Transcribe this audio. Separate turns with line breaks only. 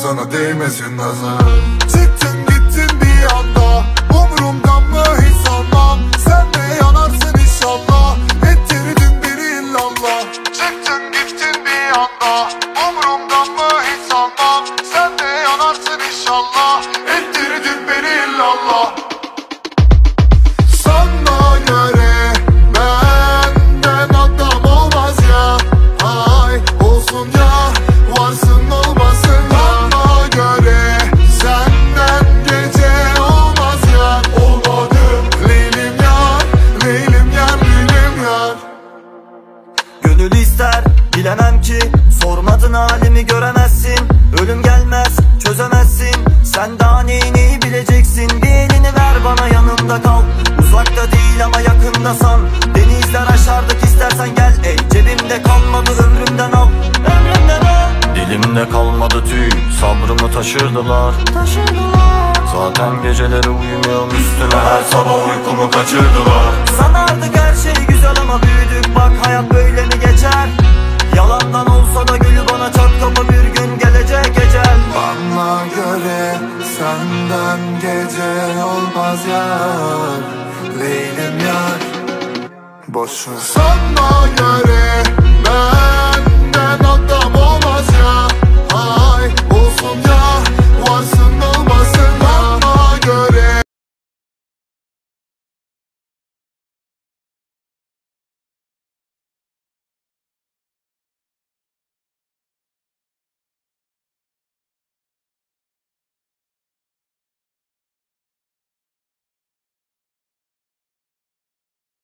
sana değmesin nazar. Çıktın gittin bir anda, umurumdan mı hiç sormam. Sen de yanarsın inşallah, ettirdin beni illallah. Çıktın gittin bir anda, umurumdan mı hiç sormam. Sen de yanarsın inşallah, ettirdin beni illallah. Sana göre benden adam olmaz ya. Ay olsun ya, varsın olmasın ya. Bana göre senden gece olmaz ya. Olmadı Leylim yar, Leylim yar, Leylim yar.
Gönül ister bilemem ki, sormadın halimi göremezsin. Ölüm gelmez çözemezsin, sen daha neyi bileceksin. Bir elini ver bana, yanımda kal. Uzakta değil ama yakındasan, denizler aşardık istersen gel. Ey cebimde kalmadı ömrümden al, ömrümden al. Dilimde kalmadı tüy, sabrımı taşırdılar. Zaten geceleri uyumuyorum üstüne, her sabah uykumu kaçırdılar. Sanardık her şey güzel ama büyüdük, bak hayat böyle mi geçer? Yalandan olsa da gülü bana çat kapı, bir gün gelecek ecel.
Bana göre senden gece olmaz yar, Leylim yar. Boşver. Sana göre benden adam